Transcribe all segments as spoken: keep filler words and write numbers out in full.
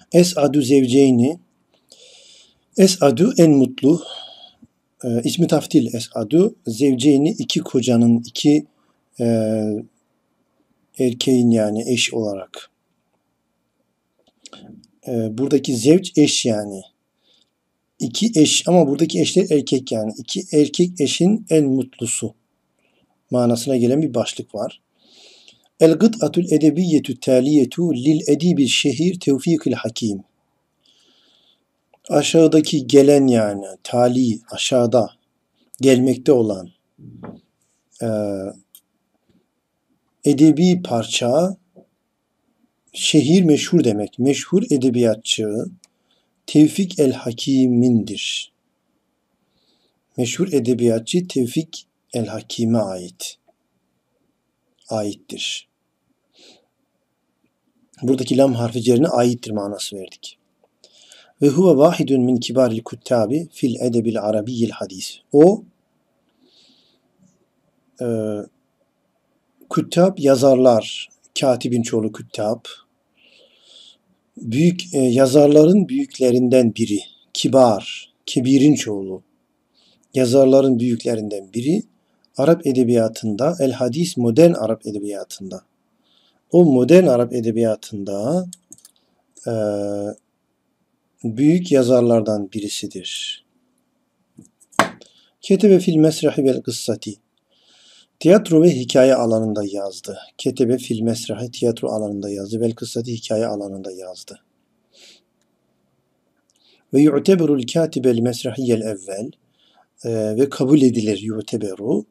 Es'adu zevceyni. Es'adu en mutlu. E, ismi taftil es'adu. Zevceyni iki kocanın, iki e, erkeğin yani eş olarak. E, buradaki zevç eş yani. İki eş ama buradaki eşler erkek yani. İki erkek eşin en mutlusu manasına gelen bir başlık var. El gıd'atul edebiyyetu taliyetu lil edibi şehir tevfikil hakim. Aşağıdaki gelen yani tali aşağıda gelmekte olan e, edebi parça şehir meşhur demek. Meşhur edebiyatçı Tevfik el Hakim'indir. Meşhur edebiyatçı Tevfik el Hakim'e ait. Aittir. Buradaki lam harfi cerine aittir manası verdik. Ve huve vahidun min kibaril kuttabi fil edebil arabiyyil hadis. O e, küttab yazarlar, katibin çoğulu küttab, büyük e, yazarların büyüklerinden biri, kibar, kebirin çoğulu, yazarların büyüklerinden biri, Arap edebiyatında, el hadis modern Arap edebiyatında, o modern Arap edebiyatında e, büyük yazarlardan birisidir. Ketebe fil mesrahi vel kıssati. Tiyatro ve hikaye alanında yazdı. Ketebe fil mesrahi tiyatro alanında yazdı. Vel kıssati hikaye alanında yazdı. Ve yu'teberul katibel mesrahiyel evvel e, ve kabul edilir yu'teberu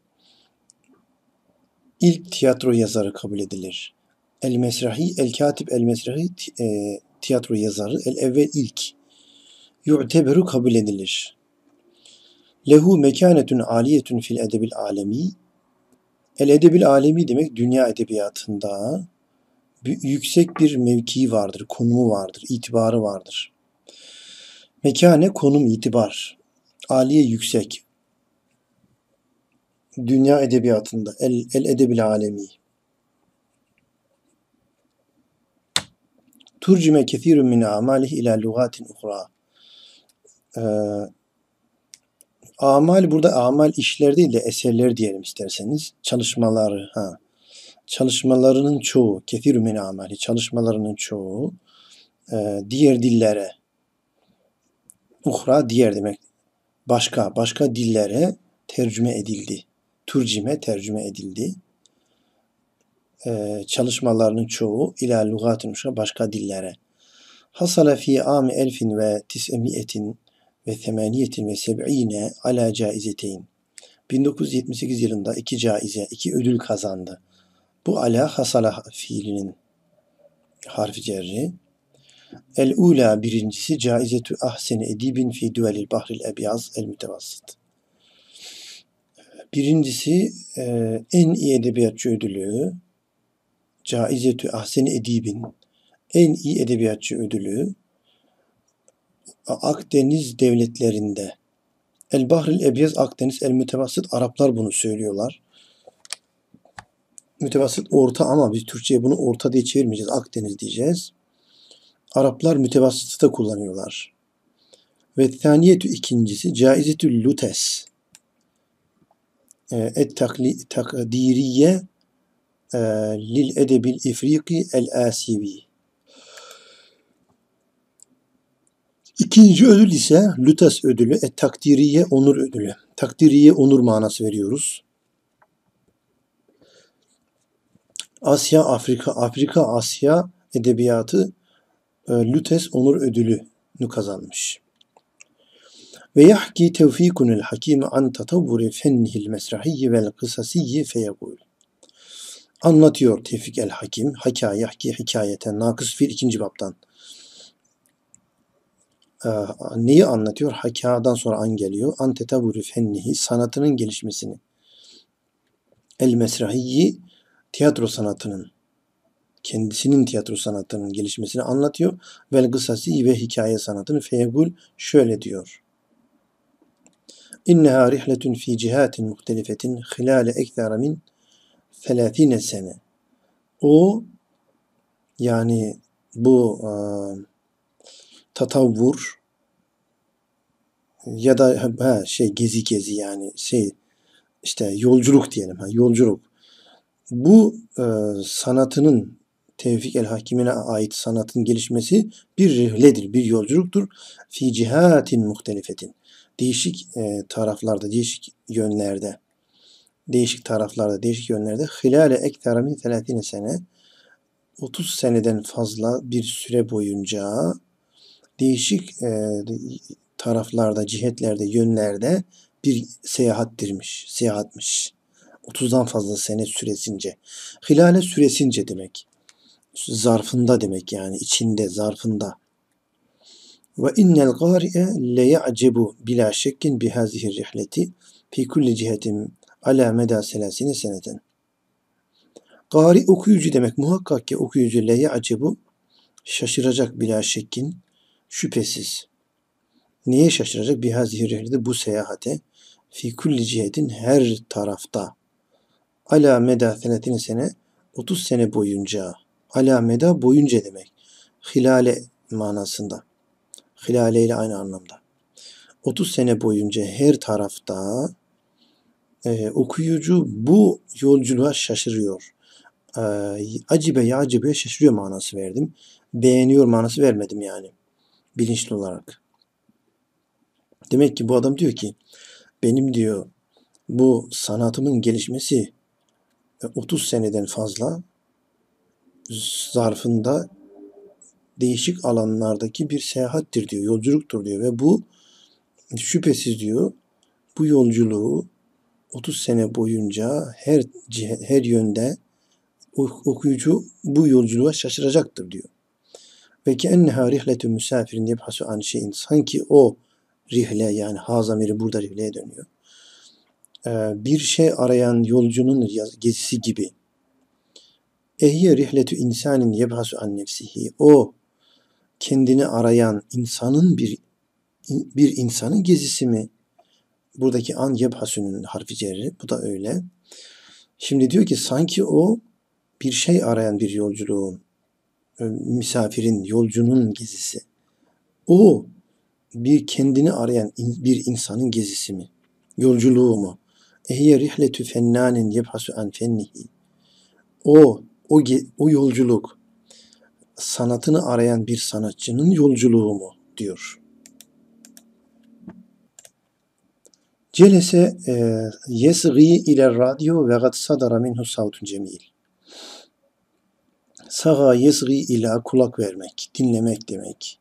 ilk tiyatro yazarı kabul edilir. El mesrahi, el katib el mesrahi e, tiyatro yazarı, el evvel ilk. Yu'teberu kabul edilir. Lehu mekanetun aliyetun fil edebil alemi. El edebil alemi demek dünya edebiyatında yüksek bir mevkii vardır, konumu vardır, itibarı vardır. Mekane, konum, itibar. Aliye yüksek. Dünya edebiyatında. El, el edebil alemi. Turcime kethirun min amalih ila lugatin uhra. Ee, amal burada amal işler değil de eserler diyelim isterseniz. Çalışmaları. Ha. Çalışmalarının çoğu. Kethirun min amali. Çalışmalarının çoğu. E, diğer dillere. Uhra diğer demek. Başka. Başka dillere tercüme edildi. Turcime tercüme edildi. Ee, çalışmalarının çoğu ila lugatin başka dillere. Hasala fi ami elfin ve tis'emiyetin ve semaniyetin ve seb'ine ala caizeteyn. bin dokuz yüz yetmiş sekiz yılında iki caize, iki ödül kazandı. Bu ala hasala fiilinin harfi cerri. El ula birincisi caizetü ahseni edibin fi duvelil bahril ebyaz el mütevassıt. Birincisi e, en iyi edebiyatçı ödülü Caizetü Ahsen-i Edib'in en iyi edebiyatçı ödülü Akdeniz devletlerinde. El Bahril Ebyaz Akdeniz El Mütevassit Araplar bunu söylüyorlar. Mütevassit orta ama biz Türkçe'ye bunu orta diye çevirmeyeceğiz. Akdeniz diyeceğiz. Araplar mütevassıtı da kullanıyorlar. Ve thaniyetü ikincisi Caizetü Lutes Et takdiriye lil edebil ifriki el asivi. İkinci ödül ise Lutes ödülü, et takdiriye onur ödülü. Takdiriye onur manası veriyoruz. Asya, Afrika, Afrika, Asya edebiyatı e, Lutes onur ödülünü kazanmış. Ve yahki tevfikunul hakime an tatavvuri fennihil mesrahiyyi vel kısasiyyi feyekul. Anlatıyor Tevfik el Hakim, hikaye, yahki hikayeten, nakıs fiil ikinci baptan. Ee, neyi anlatıyor? Hakadan sonra an geliyor. An tetavvuri fennihi, sanatının gelişmesini. El mesrahiyyi, tiyatro sanatının, kendisinin tiyatro sanatının gelişmesini anlatıyor. Vel kısasi ve hikaye sanatını feyegul şöyle diyor. İnneha rihletun fi cihatin muhtelifetin hilale ekthara min selâthine sene. O yani bu tatavvur ya da ha, şey gezi gezi yani şey işte yolculuk diyelim ha yolculuk. Bu e, sanatının Tevfik el-Hakim'ine ait sanatın gelişmesi bir rihledir, bir yolculuktur. Fi cihatin muhtelifetin. Değişik e, taraflarda, değişik yönlerde, değişik taraflarda, değişik yönlerde hilale ektar min otuz sene otuz seneden fazla bir süre boyunca değişik e, taraflarda, cihetlerde, yönlerde bir seyahattirmiş, seyahatmiş. otuzdan fazla sene süresince. Hilale süresince demek. Zarfında demek yani içinde, zarfında. Ve innel gâri'e le ya'cebu bila şekkin bihazihi rihleti fi kulli cihetin ala meda selasine seneten. Gari okuyucu demek. Muhakkak ki okuyucu le ya'cebu şaşıracak bila şekkin şüphesiz. Neye şaşıracak? Bihazihi rihleti bu seyahate fi kulli cihetin her tarafta. Ala meda selasine sene otuz sene boyunca. Ala meda boyunca demek. Hilale manasında. Hilale ile aynı anlamda. otuz sene boyunca her tarafta e, okuyucu bu yolculuğa şaşırıyor. E, acibe ya acibe şaşırıyor manası verdim. Beğeniyor manası vermedim yani. Bilinçli olarak. Demek ki bu adam diyor ki benim diyor bu sanatımın gelişmesi otuz seneden fazla zarfında değişik alanlardaki bir seyahattir diyor, yolculuktur diyor ve bu şüphesiz diyor bu yolculuğu otuz sene boyunca her cihe, her yönde okuyucu bu yolculuğa şaşıracaktır diyor. Ve ki enneha rihletü misafirin yebhasu an şeyin sanki o rihle yani ha zamiri burada rihleye dönüyor. Ee, bir şey arayan yolcunun gezisi gibi. Ehye rihletü insanin yebhasu an nefsihi o kendini arayan insanın bir bir insanın gezisi mi? Buradaki an yebhasünün harfi cerri. Bu da öyle. Şimdi diyor ki sanki o bir şey arayan bir yolculuğun, misafirin, yolcunun gezisi. O bir kendini arayan bir insanın gezisi mi? Yolculuğu mu? Ehye rihletü fennanin yebhasu an fennihi. O, o, o yolculuk sanatını arayan bir sanatçının yolculuğu mu? Diyor. Celese yesgî ile radyo ve gad sadara minhu savtun cemil. Saga yesgî ile kulak vermek, dinlemek demek.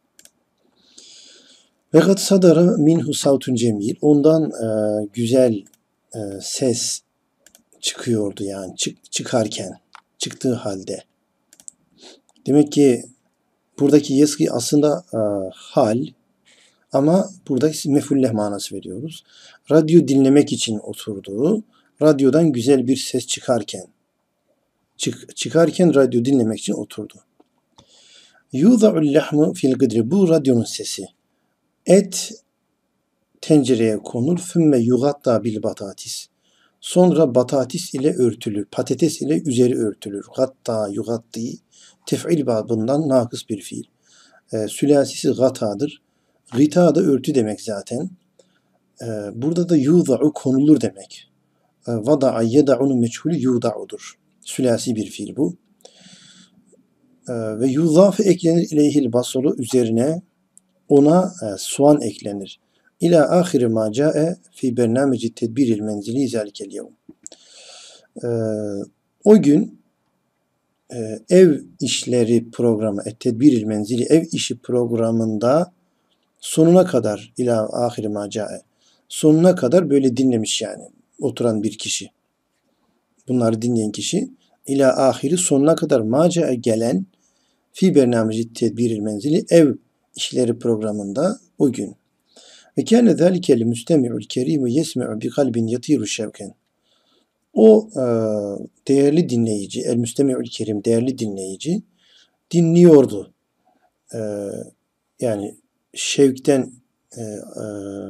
Ve gad sadara minhu savtun cemil. Ondan e, güzel e, ses çıkıyordu yani çık, çıkarken, çıktığı halde. Demek ki buradaki yesgî aslında e, hal. Ama burada mefulleh manası veriyoruz. Radyo dinlemek için oturdu. Radyodan güzel bir ses çıkarken, çık, çıkarken radyo dinlemek için oturdu. Yuda'ul lahmu fil gıdri. Bu radyonun sesi. Et tencereye konur. Fümme yugatta bil batatis. Sonra batatis ile örtülür. Patates ile üzeri örtülür. Gatta yugatti. Tef'il babından nakıs bir fiil. E, sülasisi gatadır. Gita da örtü demek zaten. Ee, burada da yuda'u konulur demek. Ee, vada'a yeda'unun meçhulü yuda'udur. Sülasi bir fiil bu. Ee, ve yudâfe eklenir ileyhil basolu üzerine ona e, soğan eklenir. İlâ ahiri ma câe fi bernâmeci tedbiril menzili zâlikel yevm. Ee, o gün e, ev işleri programı, et tedbiril menzili ev işi programında sonuna kadar ila ahiri macae sonuna kadar böyle dinlemiş yani oturan bir kişi. Bunları dinleyen kişi ila ahiri sonuna kadar macae gelen fi bernameci tedbiril menzili ev işleri programında o gün. Ve kâne zâlikel müstemi'ul kerîmü yesme'u bi kalbin yatiru şevken. O e, değerli dinleyici, el müstemi'ul kerim değerli dinleyici dinliyordu. E, yani şevkten, e, e,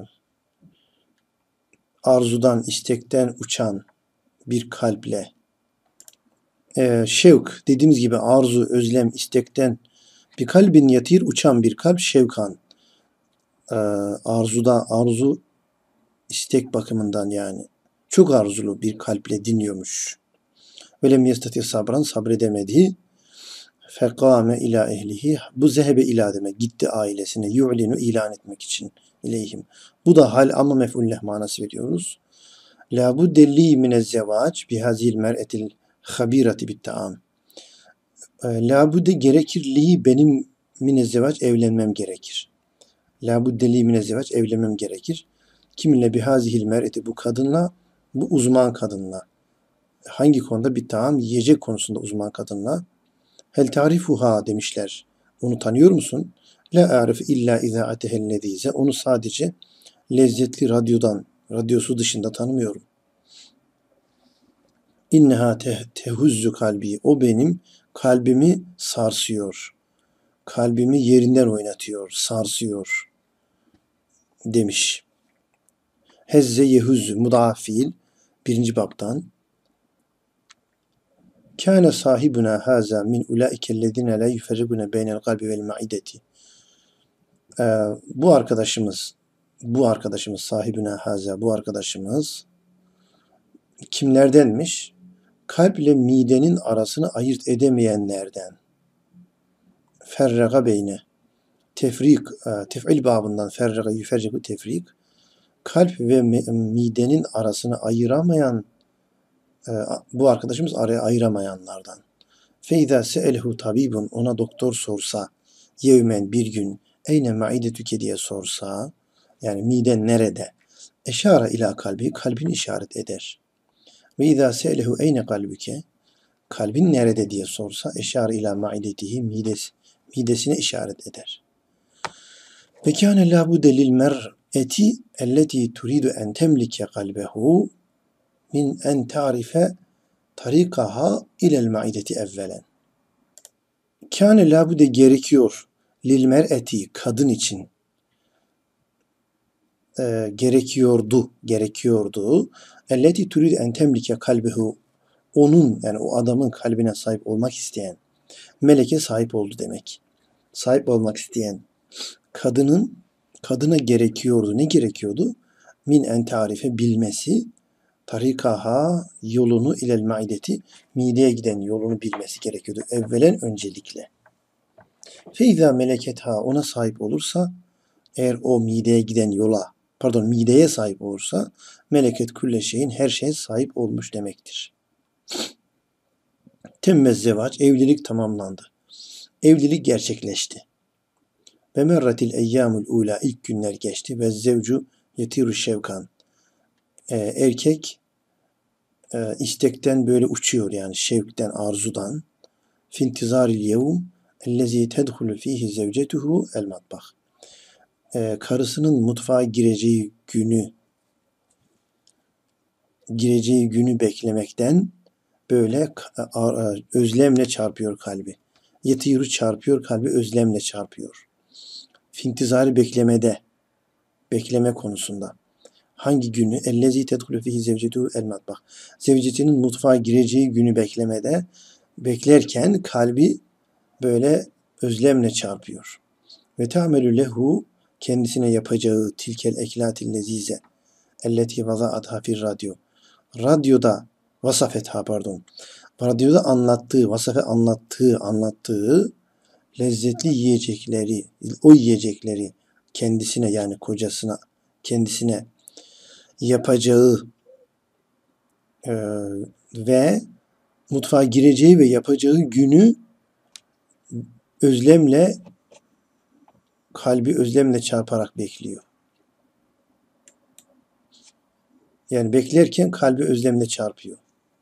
arzudan, istekten uçan bir kalple. E, şevk dediğimiz gibi arzu, özlem, istekten Bir kalbin yatir uçan bir kalp şevkan. Ee, arzuda arzu istek bakımından yani. Çok arzulu bir kalple dinliyormuş. Velem yestati sabran sabredemedi. Fekame ila ehlihi. Bu zehebe ila demek. Gitti ailesine. Yu'linu ilan etmek için. İleyhim. Bu da hal ama mef'ulleh manası veriyoruz. La budde li minezzevac bihazil mer'etil habirati bit taam. La budde gerekir li benim minezzevac evlenmem gerekir. La budde li minezzevac evlenmem gerekir. Kiminle bihazihil mer'eti bu kadınla, bu uzman kadınla. Hangi konuda? Bir taam yiyecek konusunda uzman kadınla. Hel tarifuha demişler. Onu tanıyor musun? La arif illa izaatehel lezize. Onu sadece lezzetli radyodan, radyosu dışında tanımıyorum. İnneha te, tehuzzu kalbi. O benim kalbimi sarsıyor. Kalbimi yerinden oynatıyor, sarsıyor demiş. Hezze yehuzzu mudafil birinci babtan. Kâne sahibuna hâzâ min ulâikellezîne lâ yuferrigune beynel kalbi vel maideti. Ee, bu arkadaşımız, bu arkadaşımız sahibuna hâzâ, bu arkadaşımız kimlerdenmiş? Kalp ile midenin arasını ayırt edemeyenlerden. Ferrega beyne. Tefrik, tef'il babından ferrega yuferrigu tefrik. Kalp ve midenin arasını ayıramayan bu arkadaşımız araya ayıramayanlardan. Feyza se'elhu tabibun, ona doktor sorsa, yevmen bir gün, eyne maidetüke diye sorsa, yani miden nerede? Eşara ila kalbi, kalbin işaret eder. Ve izâ se'elhu eyne kalbüke, kalbin nerede diye sorsa, eşara ila maidetihi, mides, midesine işaret eder. Ve kâne lâ budde lil mer'eti elleti turidu en temlike kalbehu min en tarife tarikaha ilel maideti evvelen. Kâne lâbude gerekiyor lil mer'eti kadın için e, gerekiyordu gerekiyordu elleti turid en temlike kalbehu, onun yani o adamın kalbine sahip olmak isteyen meleke sahip oldu demek. Sahip olmak isteyen kadının kadına gerekiyordu. Ne gerekiyordu? Min en tarife bilmesi, tarikaha yolunu ilel maideti, mideye giden yolunu bilmesi gerekiyordu. Evvelen öncelikle. Feyza meleketha, ona sahip olursa, eğer o mideye giden yola, pardon mideye sahip olursa, meleket külle şeyin, her şeye sahip olmuş demektir. Temmez zevaç, evlilik tamamlandı. Evlilik gerçekleşti. Ve merratil eyyamul ula, ilk günler geçti. Ve zevcu yetiru şevkan, ee, erkek e, istekten böyle uçuyor, yani şevkten, arzudan. Fintizaril yevm ellezî tedhulu fîhi zevcetuhu el matbah. Ee, karısının mutfağa gireceği günü gireceği günü beklemekten böyle özlemle çarpıyor kalbi. Yetiru çarpıyor kalbi, özlemle çarpıyor. Fintizari beklemede, bekleme konusunda. Hangi günü? Ellezî tedhulu fîhi zevcetuhu el matbah. Zevcetinin mutfağa gireceği günü beklemede, beklerken kalbi böyle özlemle çarpıyor. Ve ta'melü lehu, kendisine yapacağı tilkel eklatil lezize elleti vaza'atha fir radyo. Radyoda vasafetha pardon. Radyoda anlattığı, vasafe anlattığı, anlattığı lezzetli yiyecekleri, o yiyecekleri kendisine, yani kocasına, kendisine yapacağı e, ve mutfağa gireceği ve yapacağı günü özlemle, kalbi özlemle çarparak bekliyor. Yani beklerken kalbi özlemle çarpıyor.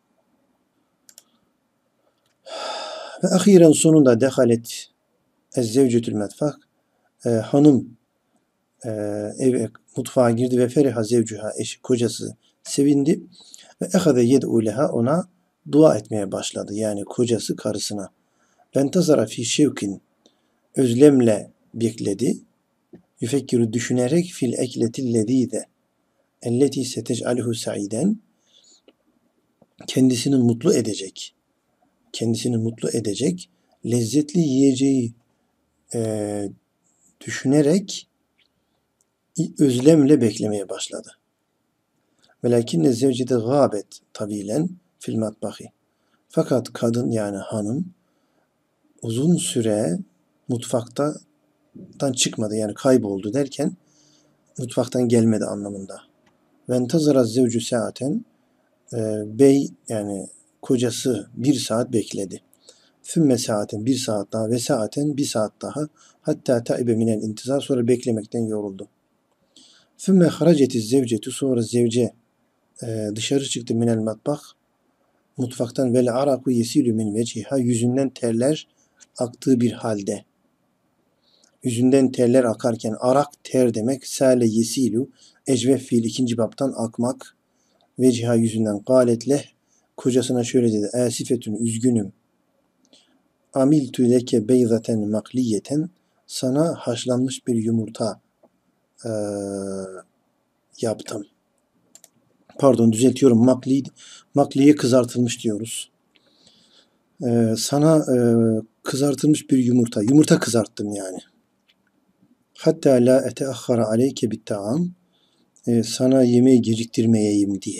Ve ahiren sonunda dehalet ezzevcetül metfak, e, hanım e, eve, mutfağa girdi ve feriha zevcuha, eşi, kocası sevindi ve ehade yed'u leha, ona dua etmeye başladı. Yani kocası karısına. Ben tazara fi şevkin, özlemle bekledi. Yüfekkiru, düşünerek, fil ekletil lezîze elleti setec'alhu sa'iden, kendisini mutlu edecek, kendisini mutlu edecek lezzetli yiyeceği e, düşünerek özlemle beklemeye başladı. Velakinne zevcede gâbet tavilen fil matbahi. Fakat kadın yani hanım uzun süre mutfaktan çıkmadı, yani kayboldu derken mutfaktan gelmedi anlamında. Ve entazara zevcu saaten, e, bey yani kocası bir saat bekledi. Fümme saaten, bir saat daha, ve saaten, bir saat daha, hatta taibe minel intizar, sonra beklemekten yoruldu. Fümme haracetiz zevcetu, sonra zevce e, dışarı çıktı minel matbah, mutfaktan, vel araku yesilü min veciha, yüzünden terler aktığı bir halde. Yüzünden terler akarken, arak ter demek, sale yesilu, ecvef fiil ikinci baptan akmak, veciha yüzünden, galetleh, kocasına şöyle dedi, asifetün üzgünüm, amiltü leke beyzaten makliyeten, sana haşlanmış bir yumurta e, yaptım. Pardon, düzeltiyorum, makli, makliye kızartılmış diyoruz. E, sana e, kızartılmış bir yumurta, yumurta kızarttım yani. Hatta la eteahhara aleyke bit taam, e, sana yemeği geciktirmeyeyim diye.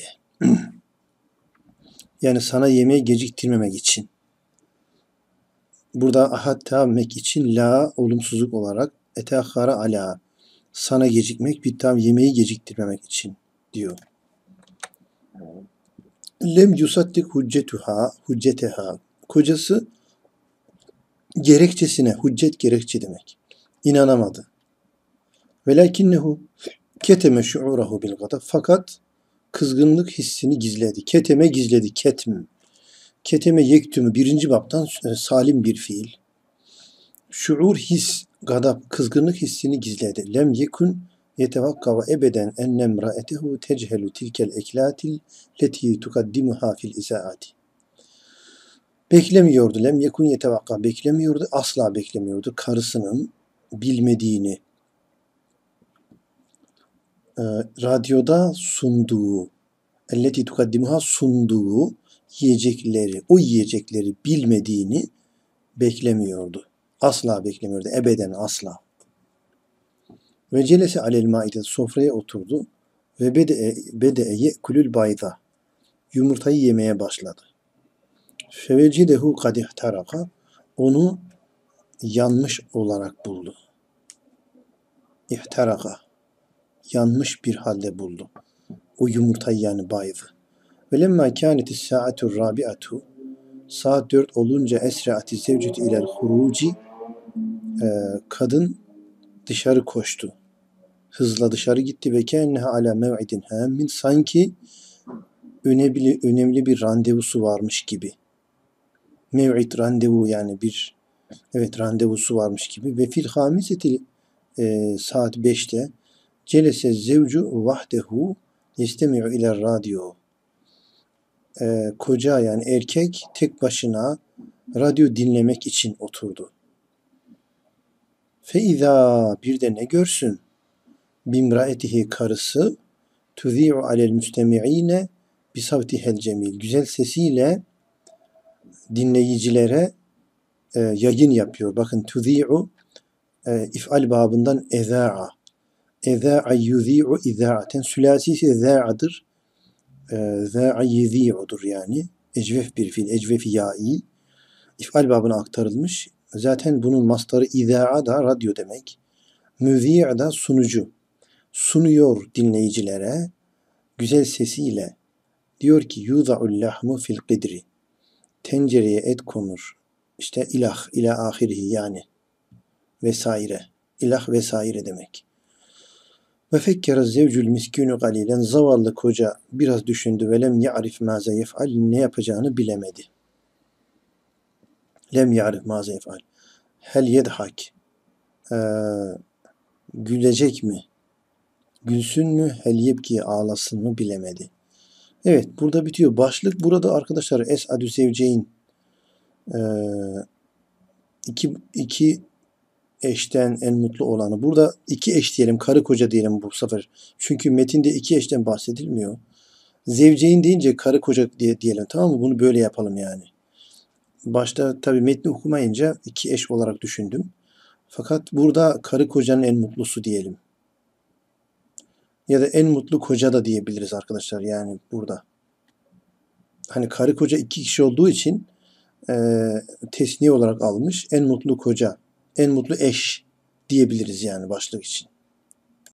Yani sana yemeği geciktirmemek için. Burada hatta mek için la olumsuzluk olarak, eteahhara ala, sana gecikmek, bit taam yemeği geciktirmemek için diyor. Lem yusattik hüccetuha, hücceteha, kocası gerekçesine, hüccet gerekçe demek, İnanamadı. Velakinnehu keteme şuurahu bil gadab, fakat kızgınlık hissini gizledi. Keteme gizledi. Ketm. Keteme yektümü birinci baptan e, salim bir fiil. Şuur his, gadab, kızgınlık hissini gizledi. Lem yekun yetevakkava ebeden ennem ra'etehu techelu tilkel eklatil leti tukaddimuha fil isaati. Beklemiyordu. Lem yekun yetevakka, beklemiyordu. Asla beklemiyordu. Karısının bilmediğini, e, radyoda sunduğu, elleti tukaddimuha, sunduğu yiyecekleri, o yiyecekleri bilmediğini beklemiyordu. Asla beklemiyordu. Ebeden, asla. Ve celese alel maide, sofraya oturdu ve bede'e bede'e ye'kulül bayda, yumurtayı yemeye başladı. Fevecidehu kad ihtaraka, onu yanmış olarak buldu. İhtaraka, yanmış bir halde buldu. O yumurtayı yani baydı. Ve lemma kânetis sa'atur rabi'atu, saat dört olunca esra'ati zevcetu ilel huruci, e, kadın dışarı koştu. Hızla dışarı gitti ve kâneha ala mev'idin hâmmin, sanki önemli, önemli bir randevusu varmış gibi. Mev'id, randevu, yani bir, evet, randevusu varmış gibi. Ve fil hamiseti, e, saat beşte celese zevcu vahdehu yestemi'u iler radyo. E, koca yani erkek tek başına radyo dinlemek için oturdu. Fe izâ, bir de ne görsün? Bimraetihi, karısı, tuzi'u alel müstemi'ine bisavtihel cemil, güzel sesiyle dinleyicilere e, yayın yapıyor. Bakın, tuzi'u e, if'al babından eza'a. Eza'a yuzi'u iza'aten, sülasisi za'adır. E, za'a yuzi'udur yani. Ecvef bir fiil, ecvef ya'i. İf'al babına aktarılmış. Zaten bunun mastarı iza'a da radyo demek. Müzi'i da sunucu. Sunuyor dinleyicilere güzel sesiyle. Diyor ki yuda'ul lahmu fil qidri. Tencereye et konur. İşte ilah, ila ahirihi yani. Vesaire. İlah vesaire demek. Ve fekkere zevcül miskûnü galilen, zavallı koca biraz düşündü ve lem ya'rif mâze yef'al, ne yapacağını bilemedi. Lem ya'rif mâze yef'al. Hel yedhak, ee, gülecek mi? Gülsün mü? Hel yebki, ağlasın mı? Bilemedi. Evet, burada bitiyor. Başlık burada arkadaşlar Es'adü Zevceyn, ee, iki, iki eşten en mutlu olanı. Burada iki eş diyelim, karı koca diyelim bu sefer. Çünkü metinde iki eşten bahsedilmiyor. Zevceyn deyince karı koca diye diyelim, tamam mı? Bunu böyle yapalım yani. Başta tabii metni okumayınca iki eş olarak düşündüm. Fakat burada karı kocanın en mutlusu diyelim. Ya da en mutlu koca da diyebiliriz arkadaşlar yani burada. Hani karı koca iki kişi olduğu için e, tesniye olarak almış. En mutlu koca, en mutlu eş diyebiliriz yani başlık için.